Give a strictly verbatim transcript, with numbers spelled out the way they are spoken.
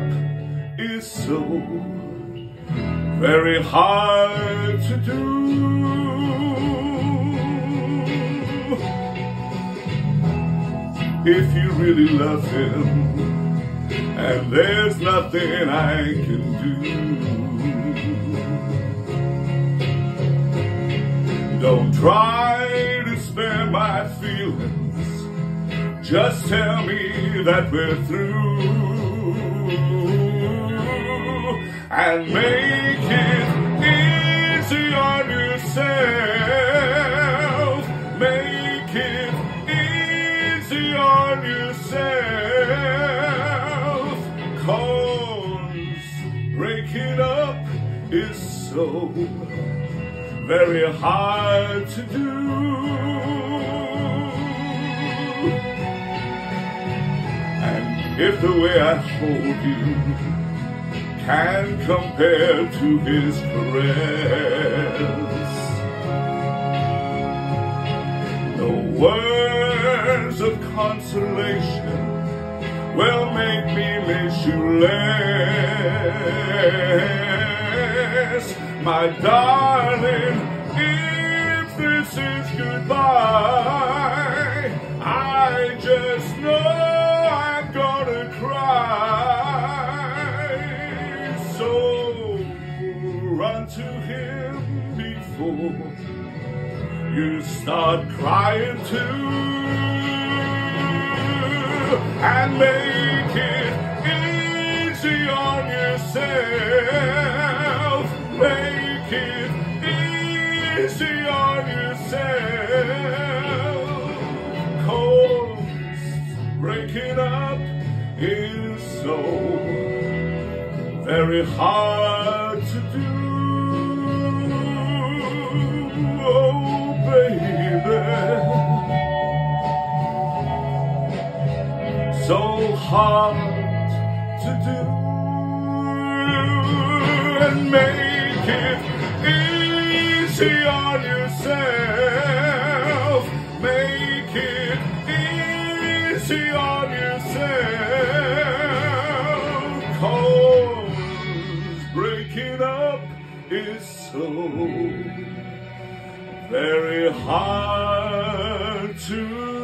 up is so very hard to do. If you really love him, and there's nothing I can do, don't try to spare my feelings, just tell me that we're through, and make it easy on yourself, make it easy on yourself, 'cause breaking up is so very hard to do. And if the way I hold you can compare to his caress, no words of consolation will make me miss you less. My darling, if this is goodbye, I just know I'm gonna cry. So run to him before you start crying too, and make it easy on yourself, make it easy on yourself, 'cause breaking up is so very hard to do. Oh baby, so hard to do. And make it easy on yourself, make it easy on yourself, 'cause breaking up is so very hard to